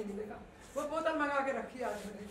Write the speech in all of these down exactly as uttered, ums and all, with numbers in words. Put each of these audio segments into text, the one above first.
नहीं मिलेगा। वो बोतल मंगा के रखी आज मैंने।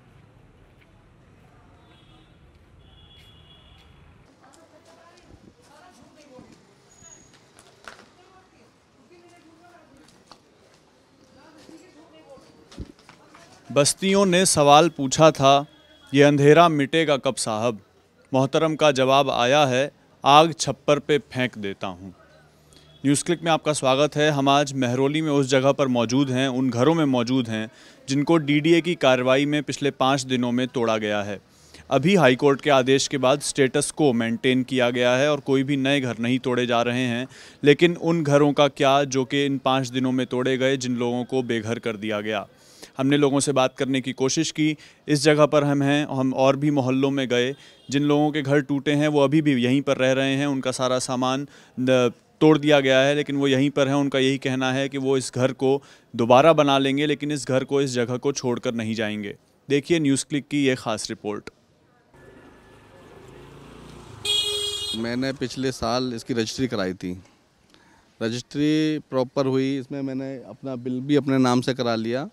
बस्तियों ने सवाल पूछा था, ये अंधेरा मिटेगा कब साहब। मोहतरम का जवाब आया है, आग छप्पर पे फेंक देता हूँ। न्यूज़ क्लिक में आपका स्वागत है। हम आज महरौली में उस जगह पर मौजूद हैं, उन घरों में मौजूद हैं जिनको डीडीए की कार्रवाई में पिछले पाँच दिनों में तोड़ा गया है। अभी हाईकोर्ट के आदेश के बाद स्टेटस को मेंटेन किया गया है और कोई भी नए घर नहीं तोड़े जा रहे हैं। लेकिन उन घरों का क्या जो कि इन पाँच दिनों में तोड़े गए, जिन लोगों को बेघर कर दिया गया। हमने लोगों से बात करने की कोशिश की। इस जगह पर हम हैं, हम और भी मोहल्लों में गए। जिन लोगों के घर टूटे हैं वो अभी भी यहीं पर रह रहे हैं, उनका सारा सामान तोड़ दिया गया है, लेकिन वो यहीं पर हैं। उनका यही कहना है कि वो इस घर को दोबारा बना लेंगे, लेकिन इस घर को, इस जगह को छोड़कर नहीं जाएंगे। देखिए न्यूज़ क्लिक की ये ख़ास रिपोर्ट। मैंने पिछले साल इसकी रजिस्ट्री कराई थी। रजिस्ट्री प्रॉपर हुई, इसमें मैंने अपना बिल भी अपने नाम से करा लिया।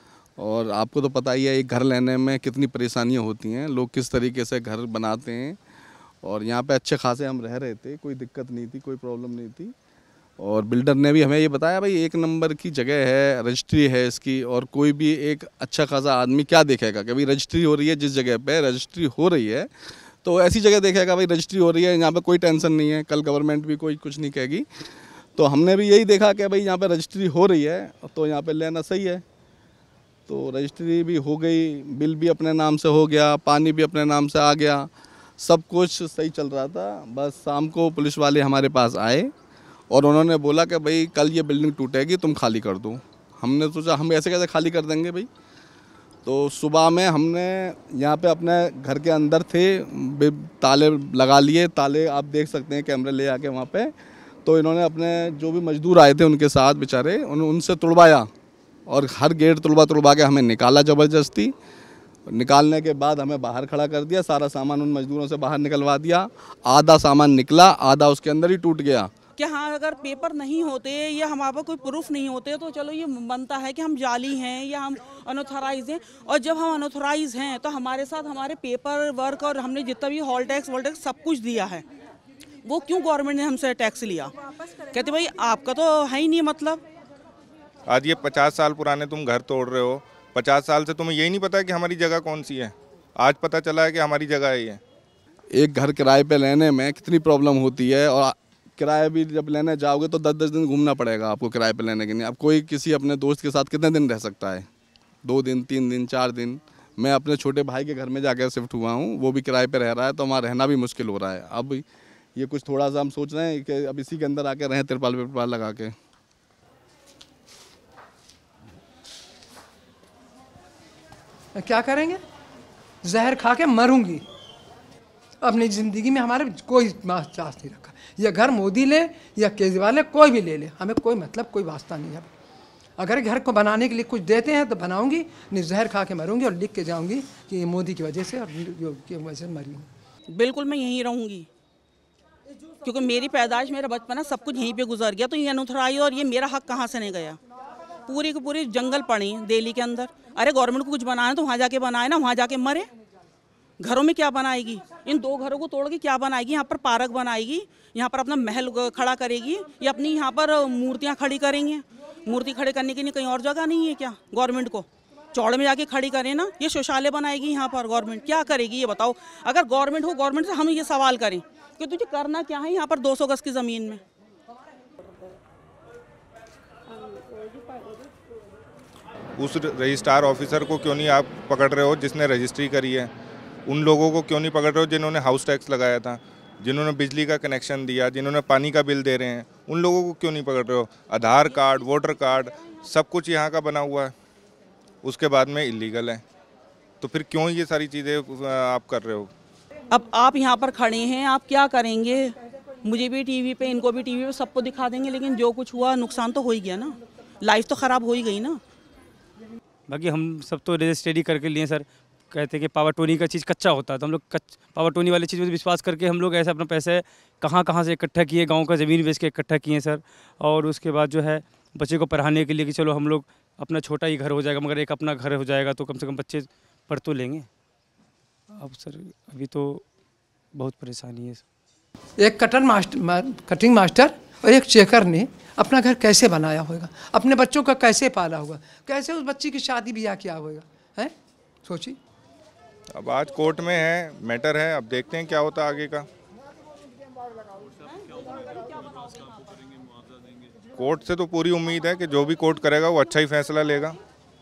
और आपको तो पता ही है एक घर लेने में कितनी परेशानियां होती हैं, लोग किस तरीके से घर बनाते हैं। और यहाँ पे अच्छे खासे हम रह रहे थे, कोई दिक्कत नहीं थी, कोई प्रॉब्लम नहीं थी। और बिल्डर ने भी हमें ये बताया भाई एक नंबर की जगह है, रजिस्ट्री है इसकी, और कोई भी एक अच्छा खासा आदमी क्या देखेगा कि भाई रजिस्ट्री हो रही है, जिस जगह पे रजिस्ट्री हो रही है तो ऐसी जगह देखेगा भाई रजिस्ट्री हो रही है, यहाँ पे कोई टेंशन नहीं है, कल गवर्नमेंट भी कोई कुछ नहीं कहेगी। तो हमने भी यही देखा कि भाई यहाँ पे रजिस्ट्री हो रही है तो यहाँ पे लेना सही है। तो रजिस्ट्री भी हो गई, बिल भी अपने नाम से हो गया, पानी भी अपने नाम से आ गया, सब कुछ सही चल रहा था। बस शाम को पुलिस वाले हमारे पास आए और उन्होंने बोला कि भाई कल ये बिल्डिंग टूटेगी, तुम खाली कर दो। हमने सोचा हम ऐसे कैसे खाली कर देंगे भाई। तो सुबह में हमने यहाँ पे अपने घर के अंदर थे, ताले लगा लिए, ताले आप देख सकते हैं कैमरे ले आके वहाँ पे। तो इन्होंने अपने जो भी मजदूर आए थे उनके साथ बेचारे, उन, उनसे तुड़वाया और हर गेट तुड़वा तुड़वा के हमें निकाला ज़बरदस्ती। निकालने के बाद हमें बाहर खड़ा कर दिया, सारा सामान उन मजदूरों से बाहर निकलवा दिया। आधा सामान निकला, आधा उसके अंदर ही टूट गया। कि हाँ अगर पेपर नहीं होते या हमारे पास कोई प्रूफ नहीं होते तो चलो ये बनता है कि हम जाली हैं या हम अनऑथराइज हैं। और जब हम अनऑथराइज हैं तो हमारे साथ हमारे पेपर वर्क और हमने जितना भी हॉल टैक्स वॉल टैक्स सब कुछ दिया है, वो क्यों गवर्नमेंट ने हमसे टैक्स लिया? कहते भाई आपका तो है ही नहीं। मतलब आज ये पचास साल पुराने तुम घर तोड़ रहे हो, पचास साल से तुम्हें यही नहीं पता कि हमारी जगह कौन सी है। आज पता चला है कि हमारी जगह है ये। एक घर किराए पे लेने में कितनी प्रॉब्लम होती है, और किराया भी जब लेने जाओगे तो दस दस दिन घूमना पड़ेगा आपको किराए पे लेने के लिए। अब कोई किसी अपने दोस्त के साथ कितने दिन रह सकता है? दो दिन, तीन दिन, चार दिन। मैं अपने छोटे भाई के घर में जाकर शिफ्ट हुआ हूँ, वो भी किराए पे रह रहा है, तो वहाँ रहना भी मुश्किल हो रहा है। अब ये कुछ थोड़ा सा हम सोच रहे हैं कि अब इसी के अंदर आके रहें, तिरपाल विरपाल लगा के। क्या करेंगे? जहर खा के मरूंगी। अपनी ज़िंदगी में हमारे कोई चांस नहीं रखा। यह घर मोदी ले या केजरीवाल ले, कोई भी ले ले, हमें कोई मतलब कोई वास्ता नहीं है। अगर घर को बनाने के लिए कुछ देते हैं तो बनाऊंगी, नहीं जहर खा के मरूंगी और लिख के जाऊंगी कि ये मोदी की वजह से और की वजह से मरी हूँ। बिल्कुल मैं यहीं रहूँगी, क्योंकि मेरी पैदाइश, मेरा बचपना सब कुछ यहीं पे गुजर गया। तो ये अनऑथराइज और ये मेरा हक कहाँ से नहीं गया? पूरी की पूरी जंगल पड़ी दिल्ली के अंदर। अरे गवर्नमेंट को कुछ बनाना तो वहाँ जाके बनाए ना, वहाँ जाके मरे। घरों में क्या बनाएगी? इन दो घरों को तोड़ के क्या बनाएगी? यहाँ पर पार्क बनाएगी, यहाँ पर अपना महल खड़ा करेगी, या अपनी यहाँ पर मूर्तियाँ खड़ी करेंगे? मूर्ति खड़े करने के लिए कहीं और जगह नहीं है क्या गवर्नमेंट को? चौड़ में जाके खड़ी करें ना। ये शौचालय बनाएगी यहाँ पर गवर्नमेंट, क्या करेगी ये बताओ? अगर गवर्नमेंट हो, गवर्नमेंट से हम ये सवाल करें कि तुझे करना क्या है यहाँ पर दो सौ गज की ज़मीन में? उस रजिस्ट्रार ऑफिसर को क्यों नहीं आप पकड़ रहे हो जिसने रजिस्ट्री करी है? उन लोगों को क्यों नहीं पकड़ रहे हो जिन्होंने हाउस टैक्स लगाया था, जिन्होंने बिजली का कनेक्शन दिया, जिन्होंने पानी का बिल दे रहे हैं? उन लोगों को क्यों नहीं पकड़ रहे हो? आधार कार्ड, वोटर कार्ड, सब कुछ यहाँ का बना हुआ है, उसके बाद में इलीगल है। तो फिर क्यों ये सारी चीज़ें आप कर रहे हो? अब आप यहाँ पर खड़े हैं, आप क्या करेंगे? मुझे भी टीवी पे, इनको भी टीवी पे, सबको दिखा देंगे, लेकिन जो कुछ हुआ नुकसान तो हो ही गया ना, लाइफ तो ख़राब हो ही गई ना। बाकी हम सब तो रजिस्ट्री करके लिए सर। कहते हैं कि पावर टोनी का चीज़ कच्चा होता है, तो हम लोग कच पावर टोनी वाली चीज़ में विश्वास करके हम लोग ऐसे अपना पैसे कहाँ कहाँ से इकट्ठा किए, गांव का ज़मीन बेच के इकट्ठा किए सर। और उसके बाद जो है बच्चे को पढ़ाने के लिए कि चलो हम लोग अपना छोटा ही घर हो जाएगा, मगर एक अपना घर हो जाएगा तो कम से कम बच्चे पढ़ तो लेंगे। अब सर अभी तो बहुत परेशानी है। एक कटर मास्टर मा, कटिंग मास्टर और एक चेकर ने अपना घर कैसे बनाया होगा, अपने बच्चों का कैसे पाला होगा, कैसे उस बच्ची की शादी ब्याह किया होगा, हैं? सोचिए। अब आज कोर्ट में है, मैटर है, अब देखते हैं क्या होता है आगे का। कोर्ट से तो पूरी उम्मीद है कि जो भी कोर्ट करेगा वो अच्छा ही फैसला लेगा।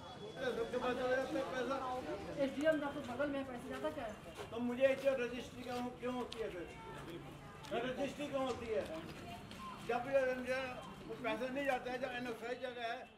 तो मुझे रजिस्ट्री क्यों होती है? रजिस्ट्री क्यों होती है? जब पैसे नहीं जाते हैं, जब एन एफ आई जगह है